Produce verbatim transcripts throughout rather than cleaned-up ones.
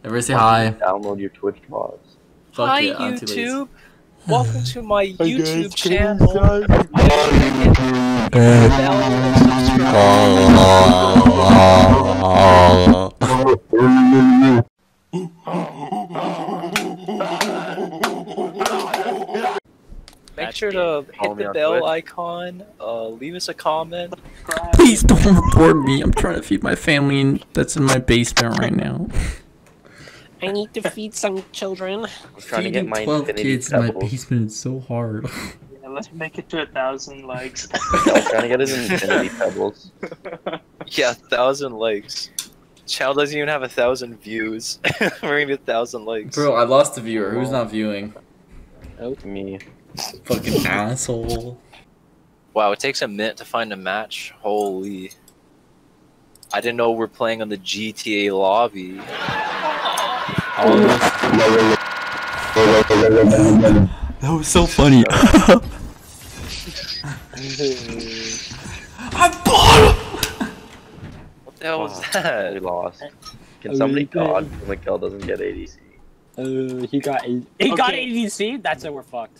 Everybody say hi. Download your Twitch bots. Fuck Hi yeah, Auntie Lace. YouTube! Welcome to my Hey YouTube guys, channel. guys. Hit the bell and subscribe. Make sure to hit the bell icon, uh, leave us a comment. Please don't report me. I'm trying to feed my family that's in my basement right now. I need to feed some children. I was trying to get my twelve infinity kids in my pebbles. basement is so hard. Yeah, let's make it to a thousand likes. I was trying to get his infinity pebbles. Yeah, thousand likes. Channel doesn't even have a thousand views. We're gonna get a thousand likes. Bro, I lost a viewer. Who's not viewing? Me. Fucking asshole. Wow, it takes a minute to find a match. Holy. I didn't know we're playing on the G T A lobby. That was so funny. I'm bottom! What the hell was We that? lost. Can Oh, somebody you did. god so Miguel doesn't get A D C? Uh, he got a he got Okay. A D C. That's it. We're fucked.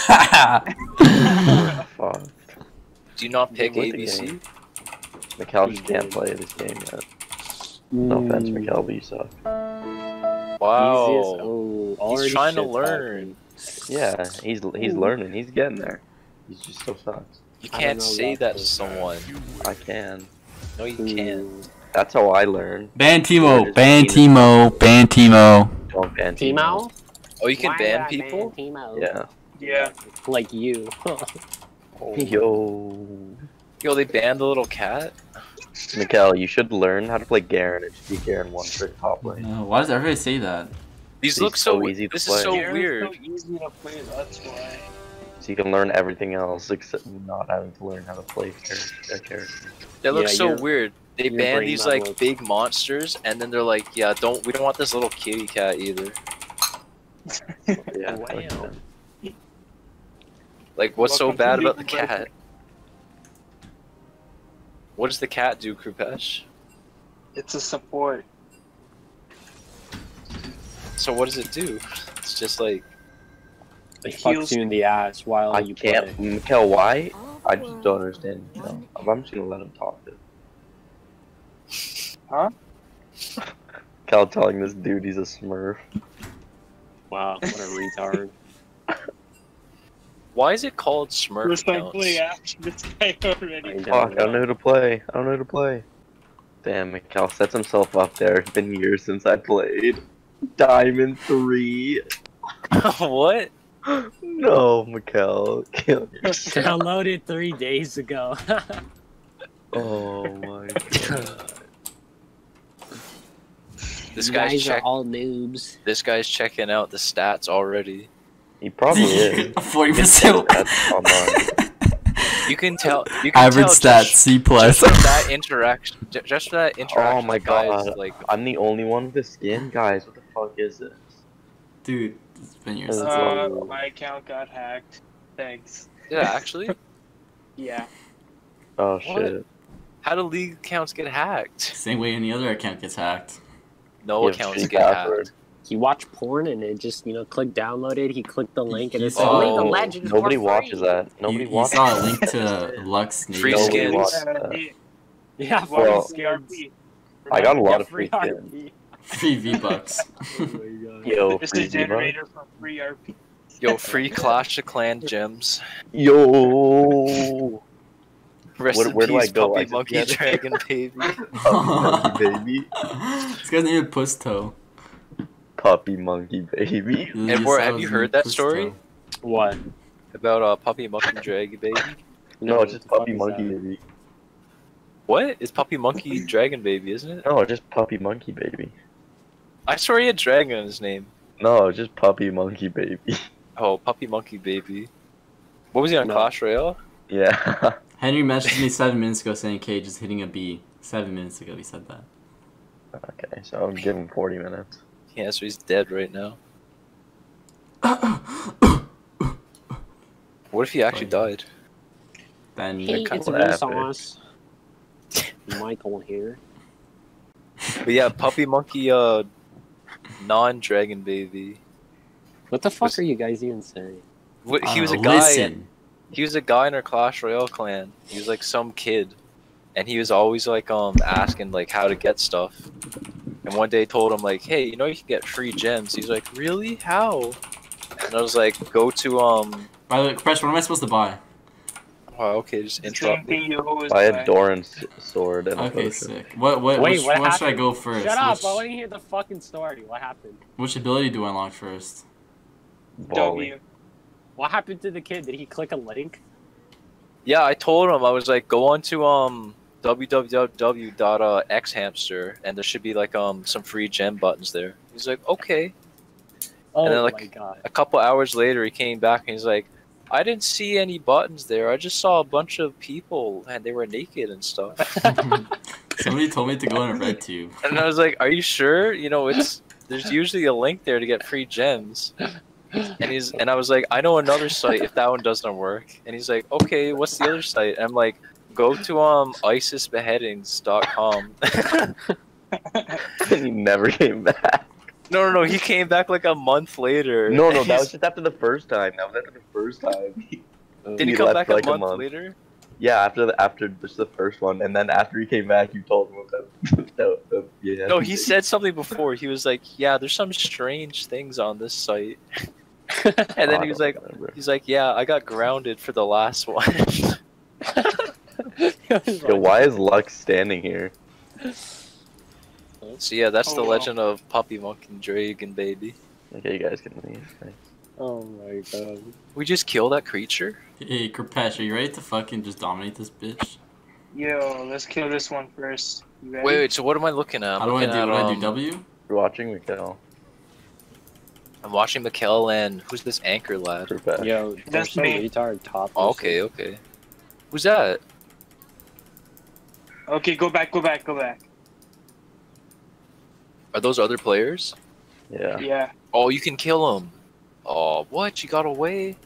Fuck. Do you not pick Win A the B C? game. Miguel just can't play this game yet. No offense, Miguel, but you suck. Wow. Oh, He's already trying to shit learn. Yeah, he's he's learning. He's getting there. He's just so sucks. You I don't can't know say about that to this. someone. I can. No, you can't. That's how I learn. Ban Where Timo, does ban Timo- Timo, ban Timo. Don't ban Timo? Oh, you can Why ban would I people? Timo? Yeah. Yeah. Like you. Yo. Yo, they banned the little cat? Miguel, you should learn how to play Garen. It should be Garen one for top lane. No, why does everybody say that? These He's look so, so easy to This play. is so Garen's weird. so easy to play, that's why. So you can learn everything else except not having to learn how to play char- their character. They look Yeah, so your- weird. They your ban brain these not like work. big monsters, and then they're like, "Yeah, don't we don't want this little kitty cat either." Yeah. Wow. like that. Like, what's so Welcome to bad Big about the Brother. cat? What does the cat do, Krupesh? It's a support. So what does it do? It's just like, It It fucks heals- you in the ass while I you can't. play. Miguel, why? I just don't understand. Miguel. I'm just gonna let him talk. Dude. Huh? Cal telling this dude he's a smurf. Wow, what a retard. why is it called Smurf Respectfully accounts? asked this guy already. I Fuck, I don't know who to play. I don't know who to play. Damn, Miguel sets himself up there. It's been years since I played. Diamond three. What? No, Miguel. Kill yourself. Downloaded three days ago. Oh my god. This You guy's guys are check. all noobs. This guy's checking out the stats already. He probably is. Forty percent. That's online. You can tell. You can Average tell stats just, C plus. just for that interaction. ju- Just for that interaction. Oh my the guy is, god. Like, I'm the only one with the skin? Guys, what the fuck is this? Dude, it's been years since Uh, Oh. my account got hacked. Thanks. yeah, actually, Yeah. Oh What? shit. how do league accounts get hacked? Same way any other account gets hacked. No You have accounts shitty get password. hacked. He watched porn and it just, you know, clicked downloaded. He clicked the link and He it's saw- only the Oh, legend. Nobody for watches free. that. Nobody you, you watches saw a that. link to Lux Free Nation. Nobody skins. watches Uh, that. he- Yeah, well, Well, free C R P. I got a lot of free free R skins. P. Free V Bucks. Oh my god. Yo, It's free a V-Bucks. generator for free R P. Yo, free Clash of Clan gems. Yo. Rest Where- in where do I peace, go? Puppy I just Monkey get it. Dragon Baby. Puppy monkey baby. This guy's name is Puss Toe. Puppy monkey baby. You And Bor, saw have his you name, heard that Puss story? Toe. What? About uh, Puppy Monkey Dragon Baby. No, it's just what the puppy fuck is monkey that? baby. What? It's Puppy Monkey Dragon Baby, isn't it? No, it's just puppy monkey baby. I swear he had dragon in his name. No, it's just puppy monkey baby. Oh, Puppy Monkey Baby. What was he on No. Clash Royale? Yeah. Henry messaged me seven minutes ago saying Cage is hitting a B. Seven minutes ago he said that. Okay, so I'll give him forty minutes. Yeah, so he's dead right now. What if he actually died? Then Hey, kinda it's what happened. Vsauce. Michael here. But yeah, Puppy Monkey uh non-dragon baby. What the fuck Was- are you guys even saying? What, he Uh, was a guy. Listen. He was a guy in our Clash Royale clan. He was like some kid, and he was always like um asking like how to get stuff. And one day I told him like, hey, you know you can get free gems. He's like, really? How? And I was like, go to um. By the way, Crash, what am I supposed to buy? Oh, okay, just Same interrupt me. thing you always Buy buy. a Doran's sword and a Okay, potion. sick. What what Wait, which, what what should I happened? go first? Shut up! Which, I want to hear the fucking story. What happened? which ability do I unlock first? Volley. W. What happened to the kid? Did he click a link? Yeah, I told him I was like, go on to um w w w dot x hamster and there should be like um some free gem buttons there. He's like, okay. Oh then, my like, god. A couple hours later, he came back and he's like, I didn't see any buttons there. I just saw a bunch of people and they were naked and stuff. Somebody told me to go on a red tube. And I was like, are you sure? You know, it's there's usually a link there to get free gems. And he's and I was like, I know another site if that one doesn't work. And he's like, okay, what's the other site? And I'm like, go to um isis beheadings dot com. He never came back. No, no, no. He came back like a month later. No, no, and that he's- was just after the first time. That was after the first time. Did he, he come left back for, a, like, a month month. later? Yeah, after the after just the first one, and then after he came back, you told him about that. that yeah. No, he said something before. He was like, "Yeah, there's some strange things on this site." And then he was like, "He's like, yeah, I got grounded for the last one." Yo, why is Lux standing here? So yeah, that's the Oh, wow. legend of Puppy Monk and Dragon Baby. Okay, you guys can leave. Thanks. Oh my god. We just kill that creature. Hey, Kerpesh, are you ready to fucking just dominate this bitch? Yo, let's kill this one first. You ready? Wait, wait. So what am I looking at? I'm How do I looking do? at, What do I um, do? W? You're watching Mikhail. I'm watching Mikkel and who's this anchor lad? Perfect. Yo, there's That's some me. retard top. Oh, okay, okay. Who's that? Okay, go back, go back, go back. Are those other players? Yeah. Yeah. Oh, you can kill them. Oh, what? You got away?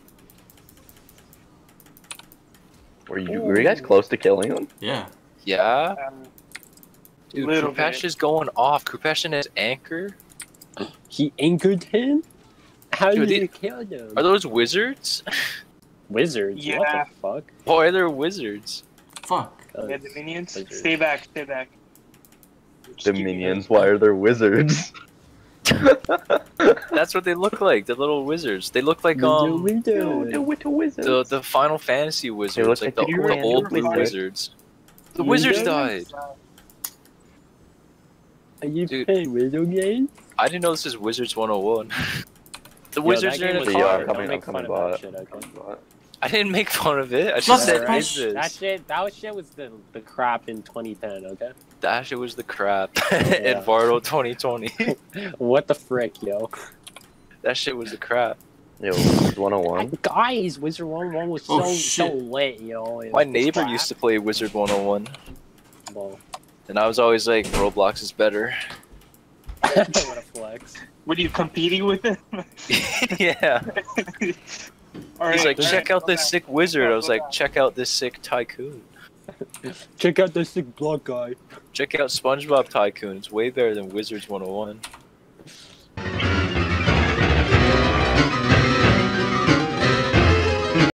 Were you were you guys close to killing him? Yeah. Yeah. Um, Dude, Little Krupesh bit. is going off. Krupesh and his anchor. He anchored him? How Dude, did they- you kill him? Are those wizards? Wizards? What Yeah. the fuck? Why are there wizards? Fuck. Uh, yeah, the minions. Wizards. Stay back, stay back. Just The keep minions. going. Why are there wizards? That's what they look like. The little wizards. They look like um Wizard. Wither wizards. the the Final Fantasy wizards, look like like the, the the old Grand blue Wizard. wizards. The wizards Wizards? died. Are you Dude. playing video games? I didn't know this is Wizards one oh one. The Yo, wizards that are in game a was Yeah, car. I'm hard. coming, Don't I'm make fun coming of that bot. shit, okay? I didn't make fun of it. I just Shut said up. wizards. That shit, that shit was the the crap in twenty ten, okay? That shit was the crap. Yeah. Eduardo twenty twenty. What the frick, yo? That shit was the crap. Yo, one oh one. Guys, Wizard one oh one was so Oh, so shit. lit, yo. It My was neighbor crap. used to play Wizard one oh one, Well, and I was always like, Roblox is better. what a flex. What are you competing with him? Yeah. All He's right, like, go check back, out go this back. sick wizard. Go I was back. like, check out this sick tycoon. Check out the sick block guy. Check out SpongeBob Tycoon. It's way better than Wizards one oh one.